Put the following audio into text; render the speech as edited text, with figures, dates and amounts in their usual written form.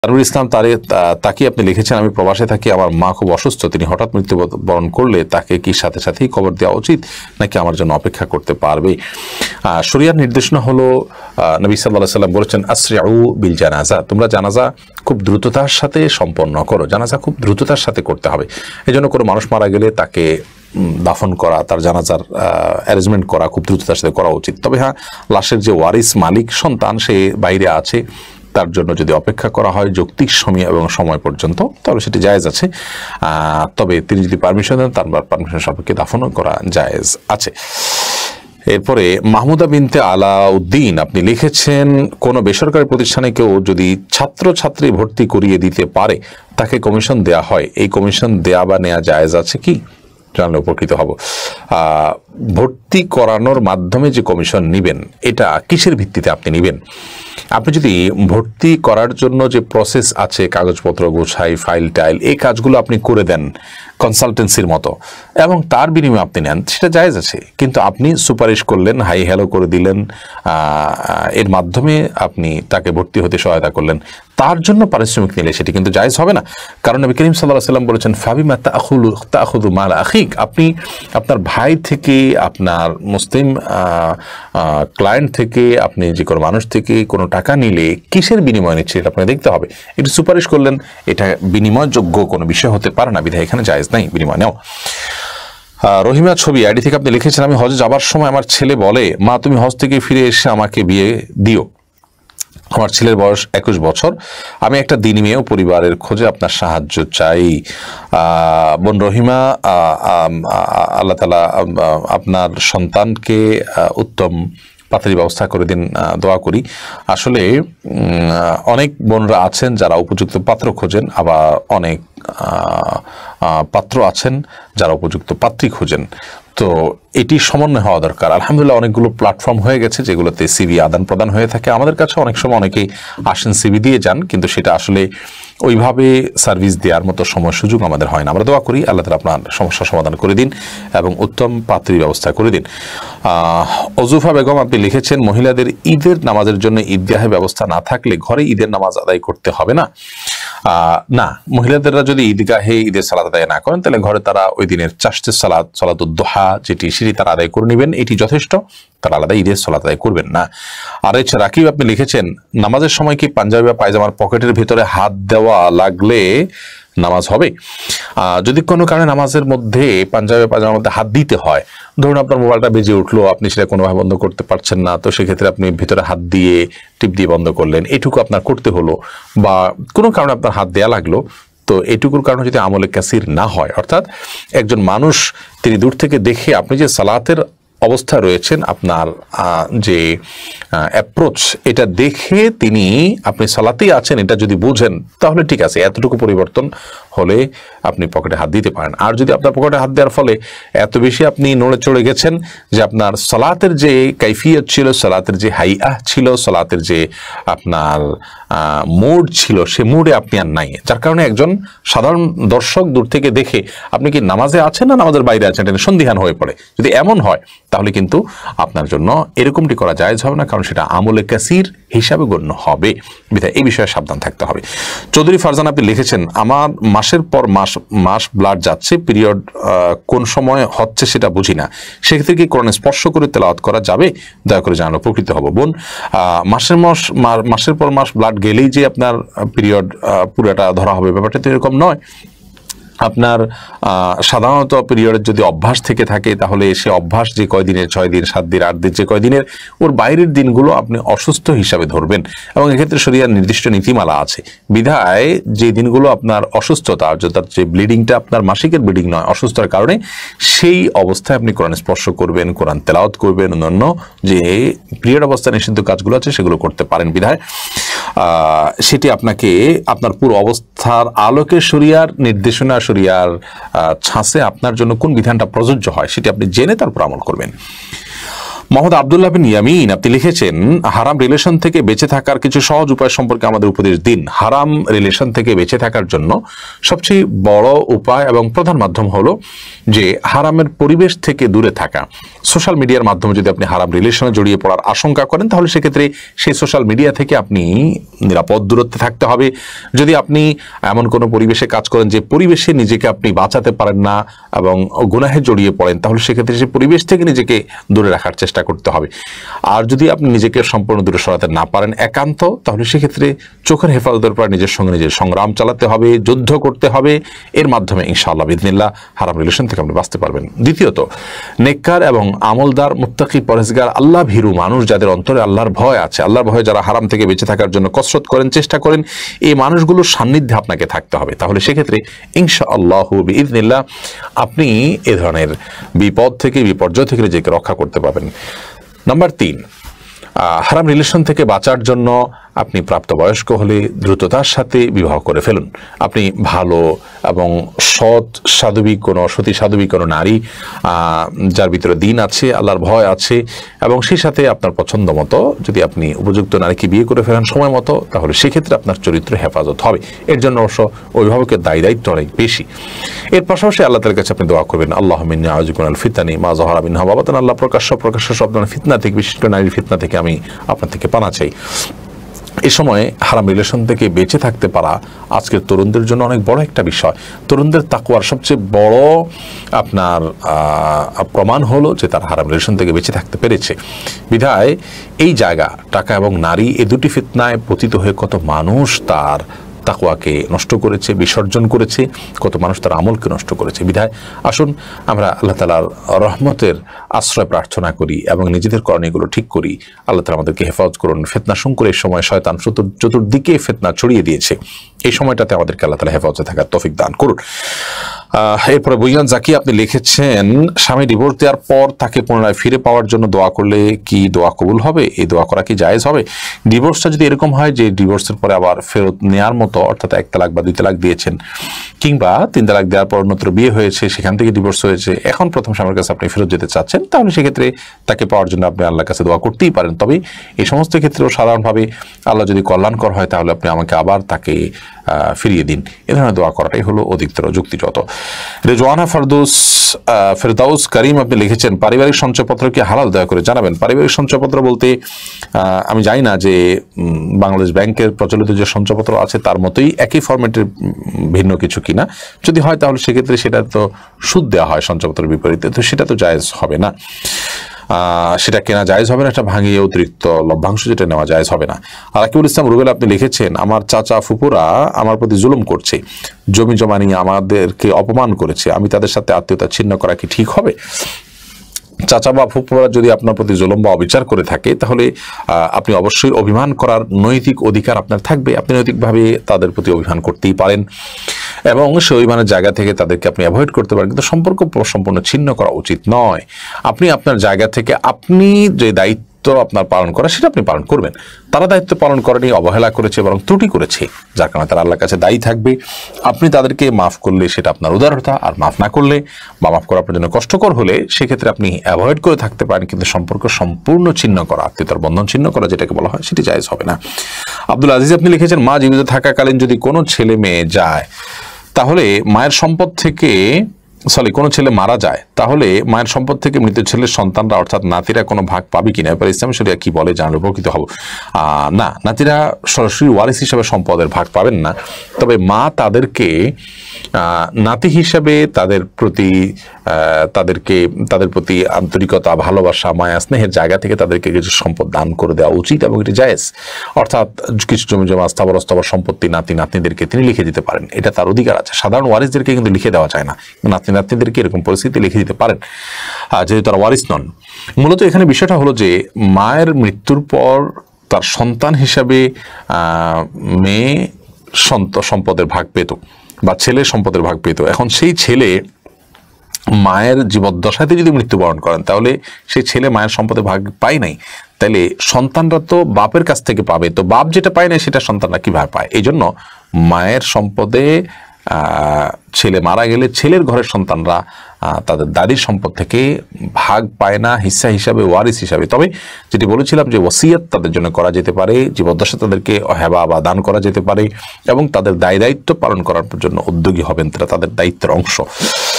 তানভীর ইসলাম তাকে আপনি লিখেছেন, আমি প্রবাসে থাকি, আমার মা খুব অসুস্থ, তিনি হঠাৎ মৃত্যুবরণ করলে তাকে কি সাথে সাথেই কবর দেওয়া উচিত নাকি আমার জন্য অপেক্ষা করতে পারবে? শরিয়ার নির্দেশনা হলো, নবী সাল্লাল্লাহু আলাইহি সাল্লাম বলেছেন আসরিউ বিল জানাজা, তোমরা জানাজা খুব দ্রুততার সাথে সম্পন্ন করো, জানাজা খুব দ্রুততার সাথে করতে হবে। এই জন্য কোনো মানুষ মারা গেলে তাকে দাফন করা, তার জানাজার অ্যারেঞ্জমেন্ট করা খুব দ্রুততার সাথে করা উচিত। তবে হ্যাঁ, লাশের যে ওয়ারিস মালিক সন্তান সে বাইরে আছে, তার জন্য যদি অপেক্ষা করা হয় যৌক্তিক সময় এবং সময় পর্যন্ত তাহলে সেটি জায়েজ আছে। তবে তিনি যদি পারমিশন দেন তার পারমিশন সাপেক্ষে দাফনও করা জায়েজ আছে। এরপরে মাহমুদা বিনতে আলাউদ্দিন আপনি লিখেছেন, কোনো বেসরকারি প্রতিষ্ঠানে কেউ যদি ছাত্রছাত্রী ভর্তি করিয়ে দিতে পারে তাকে কমিশন দেয়া হয়, এই কমিশন দেয়া বা নেওয়া জায়েজ আছে কি? জানলে উপকৃত হব। ভর্তি করানোর মাধ্যমে যে কমিশন নিবেন এটা কিসের ভিত্তিতে আপনি নিবেন? আপনি যদি ভর্তি করার জন্য যে প্রসেস আছে, কাগজপত্র গোছাই, ফাইল টাইল, এই কাজগুলো আপনি করে দেন কনসালটেন্সির মতো এবং তার বিনিময়ে আপনি নেন, সেটা জায়েজ আছে। কিন্তু আপনি সুপারিশ করলেন, হাই হ্যালো করে দিলেন, এর মাধ্যমে আপনি তাকে ভর্তি হতে সহায়তা করলেন, তার জন্য পারিশ্রমিক নিলে সেটি কিন্তু জায়েজ হবে না। কারণ নবী করিম সাল্লাল্লাহু আলাইহি ওয়াসাল্লাম বলেছেন, ফাবিমা তাখুযু মাল আখিক, আপনি আপনার ভাই থেকে, আপনার মুসলিম ক্লায়েন্ট থেকে, আপনি যে কোনো মানুষ থেকে কোনো টাকা নিলে কিসের বিনিময় নিচ্ছে এটা আপনাকে দেখতে হবে। এটি সুপারিশ করলেন, এটা বিনিময়যোগ্য কোনো বিষয় হতে পারে না, বিধায় এখানে জায়েজ নাই বিনিময় নেওয়া। রহিমা ছবি আইডি থেকে আপনি লিখেছেন, আমি হজে যাবার সময় আমার ছেলে বলে, মা তুমি হজ থেকে ফিরে এসে আমাকে বিয়ে দিও। আমার ছেলের বয়স 21 বছর, আমি একটা দিনী মেয়ে, পরিবারের খোঁজে আপনার সাহায্য চাই। বোন রহিমা, আল্লাহ তাআলা আপনার সন্তানকে উত্তম পাত্রী ব্যবস্থা করে দিন, দোয়া করি। আসলে অনেক বোনরা আছেন যারা উপযুক্ত পাত্র খোঁজেন, আবার অনেক পাত্র আছেন যারা উপযুক্ত পাত্রী খোঁজেন। তো এটি সমন্বয় হওয়া দরকার। আলহামদুলিল্লাহ অনেকগুলো প্ল্যাটফর্ম হয়ে গেছে যেগুলোতে সিভি আদান প্রদান হয়ে থাকে। আমাদের কাছে অনেক সময় অনেকেই আসেন সিভি দিয়ে যান, কিন্তু সেটা আসলে ওইভাবে সার্ভিস দেওয়ার মতো সময় সুযোগ আমাদের হয় না। আমরা দোয়া করি আল্লাহ তাআলা আপনার সমস্যার সমাধান করে দিন এবং উত্তম পাত্রীর ব্যবস্থা করে দিন। অজুফা বেগম আপনি লিখেছেন, মহিলাদের ঈদের নামাজের জন্য ঈদগাহে ব্যবস্থা না থাকলে ঘরে ঈদের নামাজ আদায় করতে হবে না? না, মহিলাদেররা যদি ঈদগাহে ঈদের সালাত আদায় না করেন তাহলে ঘরে তারা ওই দিনের চাশতের সালাত, সালাতুদ দুহা যেটি, সেটি তারা আদায় করে নেবেন, এটি যথেষ্ট, তারা আলাদা ঈদের সালাত আদায় করবেন না। আর এছাড়া রাকিব আপনি লিখেছেন, নামাজের সময় কি পাঞ্জাবি বা পায়জামার পকেটের ভিতরে হাত দেওয়া লাগলে নামাজ হবে? যদি কোনো কারণে নামাজের মধ্যে পাঞ্জাবি পায়জামার মধ্যে হাত দিতে হয়, ধরুন আপনার মোবাইলটা বেজে উঠলো, আপনি সেটা কোনোভাবে বন্ধ করতে পারছেন না, তো সেক্ষেত্রে আপনি ভিতরে হাত দিয়ে টিপ দিয়ে বন্ধ করলেন, এটুকু আপনার করতে হলো, বা কোনো কারণে আপনার হাত দেয়া লাগলো, তো এটুকুর কারণে যদি আমলে কাসির না হয়, অর্থাৎ একজন মানুষ তিনি দূর থেকে দেখে আপনি যে সালাতের অবস্থা রয়েছেন, আপনার যে অ্যাপ্রোচ, এটা দেখে তিনি আপনি সালাতেই আছেন এটা যদি বুঝেন তাহলে ঠিক আছে, এতটুকু পরিবর্তন হলে আপনি পকেটে হাত দিতে পারেন। আর যদি আপনার পকেটে হাত দেওয়ার ফলে এত বেশি আপনি নড়ে চড়ে গেছেন যে আপনার সালাতের যে কাইফিয়ত ছিল, সালাতের যে হাইআহ ছিল, সালাতের যে আপনার মুড ছিল, সে মুডে আপনি আর নাই, যার কারণে একজন সাধারণ দর্শক দূর থেকে দেখে আপনি কি নামাজে আছেন না নামাজের বাইরে আছেন এটা সন্দিহান হয়ে পড়ে। যদি এমন হয় তাহলে কিন্তু আপনার জন্য এরকমটি করা জায়েজ হবে না, কারণ সেটা আমলে কাসির হিসাবে গণ্য হবে, বিধায় এই বিষয়ে সাবধান থাকতে হবে। চৌধুরী ফারজান আপনি লিখেছেন, আমার মাসের পর মাস ব্লাড যাচ্ছে, পিরিয়ড কোন সময় হচ্ছে সেটা বুঝি না, সেক্ষেত্রে কি কোরআন স্পর্শ করে তেলাওয়াত করা যাবে? দয়া করে জানালে উপকৃত হব। বোন, মাসের পর মাস ব্লাড গেলেই যে আপনার পিরিয়ড পুরোটা ধরা হবে ব্যাপারটা তো এরকম নয়। আপনার সাধারণত পিরিয়ডের যদি অভ্যাস থেকে থাকে তাহলে সে অভ্যাস যে কয়দিনের, 6 দিন, 7 দিন, 8 দিন, যে কয়দিনের, ওর বাইরের দিনগুলো আপনি অসুস্থ হিসাবে ধরবেন এবং এক্ষেত্রে শরীয়তের নির্দিষ্ট নীতিমালা আছে, বিধায় যে দিনগুলো আপনার অসুস্থতা, অর্থাৎ যে ব্লিডিংটা আপনার মাসিকের ব্লিডিং নয়, অসুস্থতার কারণে, সেই অবস্থায় আপনি কোরআন স্পর্শ করবেন, কোরআন তেলাওয়াত করবেন, অন্যান্য যে পিরিয়ড অবস্থায় নিষিদ্ধ কাজগুলো আছে সেগুলো করতে পারেন, বিধায় সেটি আপনাকে আপনার পুরো অবস্থার আলোকে শরিয়ার নির্দেশনা, শরিয়ার ছাঁচে আপনার জন্য কোন বিধানটা প্রযোজ্য হয় সেটি আপনি জেনে তারপর আমল করবেন। মোহাম্মদ আব্দুল্লাহ বিন ইয়ামিন আপনি লিখেছেন, হারাম রিলেশন থেকে বেঁচে থাকার কিছু সহজ উপায় সম্পর্কে আমাদের উপদেশ দিন। হারাম রিলেশন থেকে বেঁচে থাকার জন্য সবচেয়ে বড় উপায় এবং প্রধান মাধ্যম হলো যে হারামের পরিবেশ থেকে দূরে থাকা। সোশ্যাল মিডিয়ার মাধ্যমে যদি আপনি হারাম রিলেশনে জড়িয়ে পড়ার আশঙ্কা করেন, তাহলে সেক্ষেত্রে সেই সোশ্যাল মিডিয়া থেকে আপনি নিরাপদ দূরত্বে থাকতে হবে। যদি আপনি এমন কোনো পরিবেশে কাজ করেন যে পরিবেশে নিজেকে আপনি বাঁচাতে পারেন না এবং গুনাহে জড়িয়ে পড়েন, তাহলে সেক্ষেত্রে সেই পরিবেশ থেকে নিজেকে দূরে রাখার চেষ্টা করতে হবে। আর যদি আপনি নিজেকে সম্পূর্ণ দূরে সরাতে না পারেন একান্ত, তাহলে সেক্ষেত্রে চোখের হেফাজতের পর নিজের সঙ্গে নিজের সংগ্রাম চালাতে হবে, যুদ্ধ করতে হবে। এর মাধ্যমে ইনশাআল্লাহ বিইذনিল্লাহ হারাম রিলেশন থেকে আপনি বাঁচতে পারবেন। দ্বিতীয়ত, নেককার এবং আমলদার, মুত্তাকি, পরহেজগার, আল্লাহ ভীরু মানুষ যাদের অন্তরে আল্লাহর ভয় আছে, আল্লাহর ভয়ে যারা হারাম থেকে বেঁচে থাকার জন্য কসরত করেন, চেষ্টা করেন, এই মানুষগুলোর সান্নিধ্যে আপনাকে থাকতে হবে। তাহলে সেক্ষেত্রে ইনশাআল্লাহ বিইذনিল্লাহ আপনি এ ধরনের বিপদ থেকে, বিপর্যয় থেকে নিজেকে রক্ষা করতে পারবেন। নাম্বার 3, হারাম রিলেশন থেকে বাঁচার জন্য আপনি প্রাপ্তবয়স্ক হলে দ্রুততার সাথে বিবাহ করে ফেলুন। আপনি ভালো এবং সৎ সাধবী কোনো, সতী সাধবী কোনো নারী যার ভিতরে দিন আছে, আল্লাহর ভয় আছে এবং সেই সাথে আপনার পছন্দ মতো যদি আপনি উপযুক্ত নারীকে বিয়ে করে ফেলেন সময় মতো, তাহলে সেক্ষেত্রে আপনার চরিত্র হেফাজত হবে। এর জন্য অবশ্য অভিভাবকের দায়িত্ব অনেক বেশি। এর পাশাপাশি আল্লাহ তাআলার কাছে আপনি দোয়া করবেন, আল্লাহুম্মা ইন্নী আউযু বিকা মিনাল ফিতানি মা যাহারা মিনহা ওয়া বাতান। আল্লাহ প্রকাশ্য সব ধরনের ফিতনা থেকে, বিশেষ করে নারীর ফিতনা থেকে আমি আপনার থেকে পানা চাই। এই সময় হারাম রিলেশন থেকে বেঁচে থাকতে পারা আজকের তরুণদের জন্য অনেক বড় একটা বিষয়। তরুণদের তাকওয়ার সবচেয়ে বড় আপনার প্রমাণ হলো যে তার হারাম রিলেশন থেকে বেঁচে থাকতে পেরেছে। বিধায় এই জায়গা, টাকা এবং নারী, এই দুটি ফিতনায় পতিত হয়ে কত মানুষ তার তাকওয়াকে নষ্ট করেছে, বিসর্জন করেছে, কত মানুষ তার আমলকে নষ্ট করেছে। বিধায় আসুন আমরা আল্লাহ তাআলার রহমতের আশ্রয় প্রার্থনা করি এবং নিজেদের করণীয়গুলো ঠিক করি। আল্লাহ তাআলা আমাদেরকে হেফাজত করুন ফিতনা সংকুলের সময়। শয়তান চতুর্দিকে ফিতনা ছড়িয়ে দিয়েছে, এই সময়টাতে আমাদেরকে আল্লাহ তাআলা হেফাজতে থাকার তৌফিক দান করুন। এরপরে বুইয়ান জাকি আপনি লিখেছেন, স্বামী ডিভোর্স দেওয়ার পর তাকে পুনরায় ফিরে পাওয়ার জন্য দোয়া করলে কি দোয়া কবুল হবে? এই দোয়া করা কি জায়েজ হবে? ডিভোর্সটা যদি এরকম হয় যে ডিভোর্সের পরে আবার ফেরত নেওয়ার মতো, অর্থাৎ 1 তালাক বা 2 তালাক দিয়েছেন, কিংবা 3 তালাক দেওয়ার পর অন্যত্র বিয়ে হয়েছে, সেখান থেকে ডিভোর্স হয়েছে, এখন প্রথম স্বামীর কাছে আপনি ফেরত যেতে চাচ্ছেন, তাহলে সেক্ষেত্রে তাকে পাওয়ার জন্য আপনি আল্লাহর কাছে দোয়া করতেই পারেন। তবে এই সমস্ত ক্ষেত্রেও সাধারণভাবে আল্লাহ যদি কল্যাণকর হয়, তাহলে আপনি আমাকে আবার তাকে ফিরিয়ে দিন, এ ধরনের দোয়া করাটাই হলো অধিকতর যুক্তিযুক্ত। রেজওয়ানা ফেরদাউস করিম আপনি লিখেছেন, পারিবারিক সঞ্চয়পত্র কি হালাল? দয়া করে জানাবেন। পারিবারিক সঞ্চয়পত্র বলতে আমি জানি না যে বাংলাদেশ ব্যাংকের প্রচলিত যে সঞ্চয়পত্র আছে তার মতোই একই ফরম্যাটের ভিন্ন কিছু কিনা। যদি হয় তাহলে সেক্ষেত্রে সেটা তো সুদ দেওয়া হয় সঞ্চয়পত্রের বিপরীতে, তো সেটা তো জায়েজ হবে না, সেটা কেনা জায়েজ হবে না, এটা ভাঙিয়ে অতিরিক্ত লভ্যাংশ যেটা নেওয়া জায়েজ হবে না। আর আকিবুল ইসলাম রুবেল আপনি লিখেছেন, আমার চাচা ফুপুরা আমার প্রতি জুলুম করছে, জমি জমা নিয়ে আমাদেরকে অপমান করেছে, আমি তাদের সাথে আত্মীয়তা ছিন্ন করা কি ঠিক হবে? চাচা বা ফুপুরা যদি আপনার প্রতি জুলুম বা অবিচার করে থাকে, তাহলে আপনি অবশ্যই অভিমান করার নৈতিক অধিকার আপনার থাকবে। আপনি নৈতিকভাবে তাদের প্রতি অভিমান করতেই পারেন এবং সেই অভিমানের জায়গা থেকে তাদেরকে আপনি অ্যাভয়েড করতে পারেন, কিন্তু সম্পর্ক সম্পূর্ণ ছিন্ন করা উচিত নয়। আপনি আপনার জায়গা থেকে আপনি যে দায়িত্ব আপনার পালন করা, সেটা আপনি পালন করবেন। তারা দায়িত্ব পালন করেনি, অবহেলা করেছে, বরং ত্রুটি করেছে, যার কারণে তারা আল্লাহর কাছে দায়ী থাকবে। আপনি তাদেরকে মাফ করলে সেটা আপনার উদারতা, আর মাফ না করলে বা মাফ করা আপনার জন্য কষ্টকর হলে সেক্ষেত্রে আপনি অ্যাভয়েড করে থাকতে পারেন, কিন্তু সম্পর্ক সম্পূর্ণ ছিন্ন করা, আত্মীয়তার বন্ধন ছিন্ন করা যেটাকে বলা হয়, সেটি জায়েজ হবে না। আব্দুল আজিজ আপনি লিখেছেন, মা জীবিত থাকাকালীন যদি কোনো ছেলে মেয়ে যায়, তাহলে মায়ের সম্পদ থেকে কোনো ছেলে মারা যায়, তাহলে মায়ের সম্পদ থেকে মৃত ছেলের সন্তানরা অর্থাৎ নাতিরা কোনো ভাগ পাবে কিনা? এবার ইসলামী শরিয়া কি বলে জানলে উপকৃত হব। না, নাতিরা সরাসরি ওয়ারিস হিসাবে সম্পদের ভাগ পাবেন না, তবে মা তাদেরকে নাতি হিসাবে তাদের প্রতি আন্তরিকতা, ভালোবাসা, মায়া স্নেহের জায়গা থেকে তাদেরকে কিছু সম্পদ দান করে দেওয়া উচিত এবং এটি জায়েজ। অর্থাৎ কিছু জমি জমা, স্থাবর অস্থাবর সম্পত্তি নাতি নাতনিদেরকে তিনি লিখে দিতে পারেন, এটা তার অধিকার আছে। সাধারণ ওয়ারিসদেরকে কিন্তু লিখে দেওয়া যায় না, নাতি নাতনিদেরকে এরকম পরিস্থিতি লিখে দিতে পারেন যেহেতু তারা ওয়ারিস নন। মূলত এখানে বিষয়টা হলো যে মায়ের মৃত্যুর পর তার সন্তান হিসাবে মেয়ে সম্পদের ভাগ পেত বা ছেলে সম্পদের ভাগ পেত। এখন সেই ছেলে মায়ের জীবদ্দশাতে যদি মৃত্যুবরণ করেন, তাহলে সেই ছেলে মায়ের সম্পদে ভাগ পায় নাই, তাইলে সন্তানরা তো বাপের কাছ থেকে পাবে, তো বাপ যেটা পায় না সেটা সন্তানরা কিভাবে পায়? এই জন্য মায়ের সম্পদে ছেলে মারা গেলে ছেলের ঘরের সন্তানরা তাদের দাদির সম্পদ থেকে ভাগ পায় না হিস্সা হিসাবে, ওয়ারিস হিসাবে। তবে যেটি বলেছিলাম যে ওসিয়ত তাদের জন্য করা যেতে পারে, জীবদ্দশা তাদেরকে হেবা বা দান করা যেতে পারে এবং তাদের দায় দায়িত্ব পালন করার জন্য উদ্যোগী হবেন, তারা তাদের দায়িত্বের অংশ।